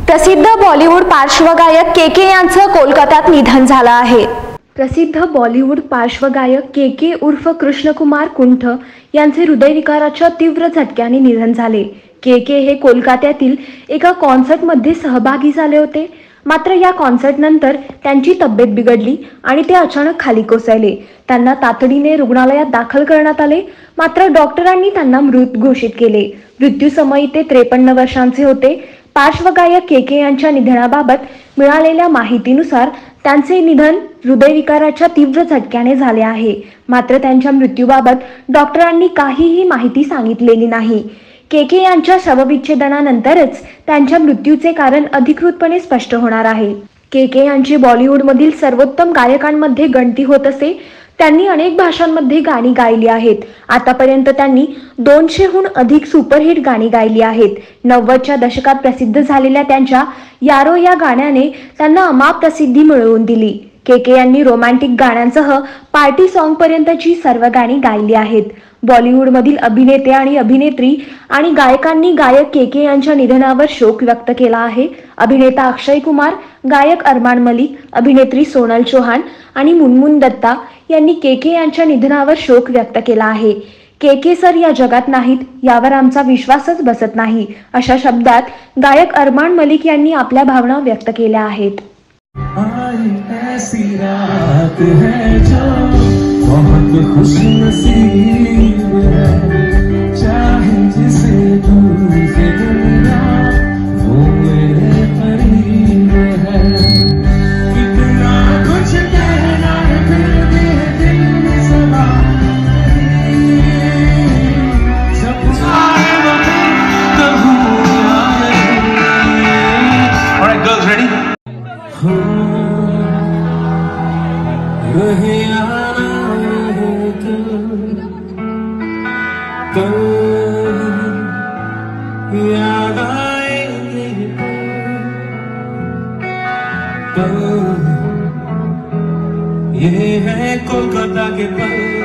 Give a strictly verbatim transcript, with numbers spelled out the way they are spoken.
प्रसिद्ध बॉलिवूड पार्श्वगायक के के यांचं कोलकात्यात निधन झालं आहे। प्रसिद्ध बॉलिवूड पार्श्वगायक के के उर्फ कृष्णकुमार कुंठ यांचे हृदयविकाराच्या तीव्र झटक्याने निधन झाले। के के हे कोलकात्यातील एका कॉन्सर्टमध्ये सहभागी झाले होते, मात्र या कॉन्सर्ट नंतर त्यांची तब्येत बिघडली आणि ते अचानक खाली कोसळले। त्यांना तातडीने रुग्णालयात दाखल करण्यात आले, मात्र डॉक्टरांनी त्यांना मृत घोषित केले। मृत्यूसमयी ते त्रेपन्न वर्षांचे होते। पार्श्वगायक के के यांच्या निधनाबाबत मिळालेल्या माहितीनुसार त्यांचे निधन हृदयविकाराच्या तीव्र झटक्याने झाले आहे, मात्र त्यांच्या मृत्यूबाबत डॉक्टरांनी काहीही माहिती सांगितलेली नाही। के के यांच्या शवविच्छेदनानंतरच त्यांच्या मृत्यूचे कारण अधिकृतपणे स्पष्ट होणार आहे। के के यांची बॉलिवूडमधील सर्वोत्तम गायकांमध्ये गणती होत असे। त्यांनी अनेक भाषांमध्ये गाणी गायली आहेत। आतापर्यंत त्यांनी दोनशेहून अधिक सुपरहिट गाणी गायली आहेत। नव्वदच्या दशकात प्रसिद्ध झालेल्या त्यांच्या यारो या गाण्याने त्यांना अमाप प्रसिद्धी मिळवून दिली। के के यांनी रोमॅन्टिक गाण्यांसह पार्टी सॉन्ग पर्यंतची सर्व गाणी गायली आहेत। बॉलिवूडमधील अभिनेते आणि अभिनेत्री आणि गायकांनी गायक के के यांच्या निधनावर शोक व्यक्त केला आहे। अभिनेता अक्षय कुमार, गायक अरमान मलिक, अभिनेत्री सोनल चौहान आणि मुनमुन दत्ता यांनी के के यांच्या निधनावर शोक व्यक्त केला आहे। के के सर या जगात नाहीत यावर आमचा विश्वासच बसत नाही, अशा शब्दात गायक अरमान मलिक यांनी आपल्या भावना व्यक्त केल्या आहेत। ऐसी रात है जो बहुत खुशनसीब है, चाहे जिसे दूर से दुनिया वो मेरे करीब है। कितना कुछ कहना है फिर भी दिल में समा, जब आए वक्त कहूँ All right, girls, ready? रहे आना रहे कल याद आएंगे पल, ये है कोलकाता के पल।